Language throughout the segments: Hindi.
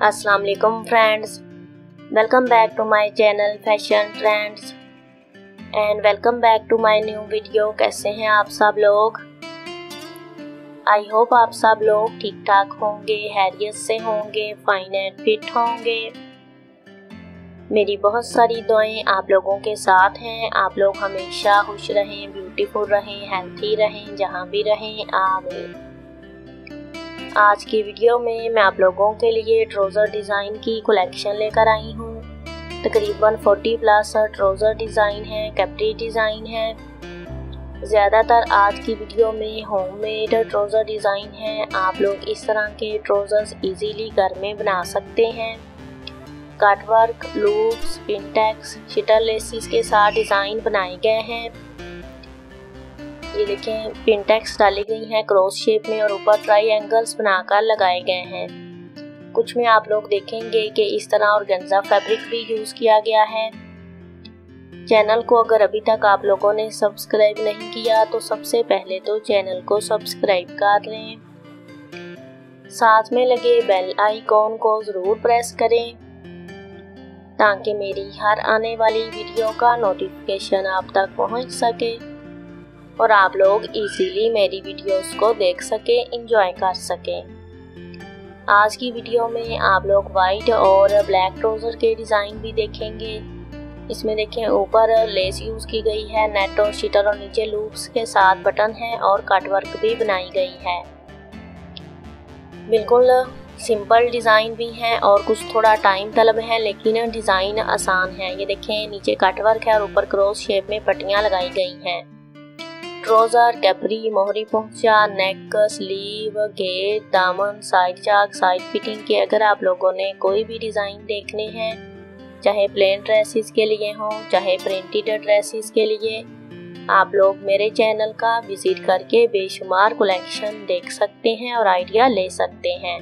अस्सलाम वालेकुम friends, welcome back to my channel fashion trends and welcome back to my new video. कैसे हैं आप सब लोग? आई होप आप सब लोग ठीक ठाक होंगे, हैरियत से होंगे, फाइन एंड फिट होंगे। मेरी बहुत सारी दुआएं आप लोगों के साथ हैं। आप लोग हमेशा खुश रहें, ब्यूटीफुल रहें, हेल्थी रहें, जहाँ भी रहें। आमीन। आज की वीडियो में मैं आप लोगों के लिए ट्राउज़र डिज़ाइन की कलेक्शन लेकर आई हूँ। तकरीबन 40 प्लस ट्राउज़र डिज़ाइन है, कैप्री डिज़ाइन है। ज़्यादातर आज की वीडियो में होममेड ट्राउज़र डिज़ाइन है। आप लोग इस तरह के ट्राउज़र्स इजीली घर में बना सकते हैं। कटवर्क, लूप्स, पिनटेक्स, शिटर लेसिस के साथ डिज़ाइन बनाए गए हैं। ये देखें, पिनटेक्स डाली गई हैं क्रॉस शेप में और ऊपर ट्रायंगल्स बनाकर लगाए गए हैं। कुछ में आप लोग देखेंगे कि इस तरह ऑर्गेन्जा फैब्रिक भी यूज़ किया गया है। चैनल को अगर अभी तक आप लोगों ने सब्सक्राइब नहीं किया तो सबसे पहले तो चैनल को सब्सक्राइब कर लें। साथ में लगे बेल आइकॉन को ज़रूर प्रेस करें ताकि मेरी हर आने वाली वीडियो का नोटिफिकेशन आप तक पहुंच सके और आप लोग इजीली मेरी वीडियोस को देख सके, एंजॉय कर सकें। आज की वीडियो में आप लोग वाइट और ब्लैक ट्राउज़र के डिज़ाइन भी देखेंगे। इसमें देखें, ऊपर लेस यूज़ की गई है, नेट और शिटर, और नीचे लूप्स के साथ बटन है और कटवर्क भी बनाई गई है। बिल्कुल सिंपल डिज़ाइन भी हैं और कुछ थोड़ा टाइम तलब है, लेकिन डिज़ाइन आसान है। ये देखें, नीचे कटवर्क है और ऊपर क्रॉस शेप में पट्टियाँ लगाई गई हैं। ट्राउज़र, कैप्री, मोहरी पोंचा, नेक, स्लीव, घेर, दामन, साइड चाक, साइड फिटिंग के अगर आप लोगों ने कोई भी डिज़ाइन देखने हैं, चाहे प्लेन ड्रेसेस के लिए हों, चाहे प्रिंटेड ड्रेसेस के लिए, आप लोग मेरे चैनल का विजिट करके बेशुमार कलेक्शन देख सकते हैं और आइडिया ले सकते हैं।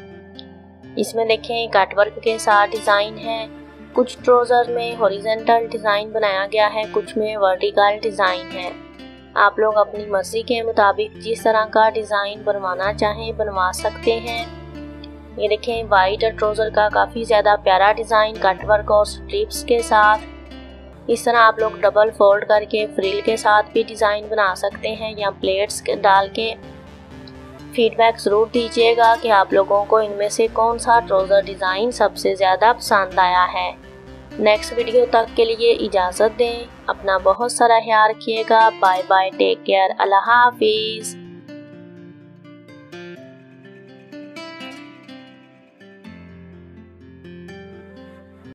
इसमें देखें, कटवर्क के साथ डिज़ाइन है। कुछ ट्राउज़र में हॉरिजॉन्टल डिज़ाइन बनाया गया है, कुछ में वर्टिकल डिज़ाइन है। आप लोग अपनी मर्जी के मुताबिक जिस तरह का डिज़ाइन बनवाना चाहें बनवा सकते हैं। ये देखें, वाइट ट्राउज़र का काफ़ी ज़्यादा प्यारा डिज़ाइन कटवर्क और स्ट्रिप्स के साथ। इस तरह आप लोग डबल फोल्ड करके फ्रिल के साथ भी डिज़ाइन बना सकते हैं या प्लेट्स डाल के। फीडबैक ज़रूर दीजिएगा कि आप लोगों को इनमें से कौन सा ट्राउज़र डिज़ाइन सबसे ज़्यादा पसंद आया है। नेक्स्ट वीडियो तक के लिए इजाज़त दें। अपना बहुत सारा ख्याल रखिएगा। बाय बाय, टेक केयर, अल्लाह हाफिज़।